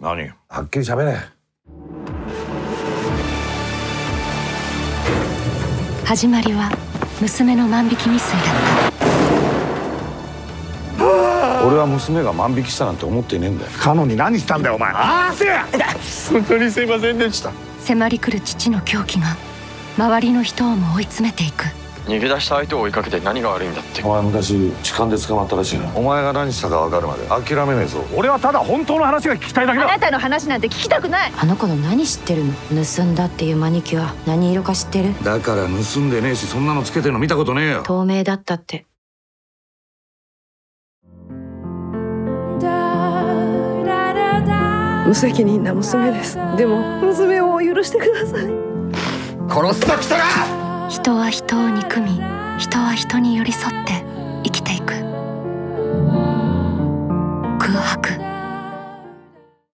何？はっきり喋れ。 始まりは娘の万引き未遂だった。 俺は娘が万引きしたなんて思っていねえんだよ。カノに何したんだよお前。ああせや。本当にすいませんでした。 迫り来る父の狂気が周りの人をも追い詰めていく。 逃げ出した相手を追いかけて何が悪いんだって。 お前昔痴漢で捕まったらしいな。お前が何したか分かるまで諦めねえぞ。俺はただ本当の話が聞きたいだけだ。 あなたの話なんて聞きたくない。 あの子の何知ってるの？盗んだっていうマニキュア何色か知ってる？ だから盗んでねえし、そんなのつけてるの見たことねえよ。 透明だったって。 無責任な娘です。でも娘を許してください。 殺すときたら。 人は人を憎み、人は人に寄り添って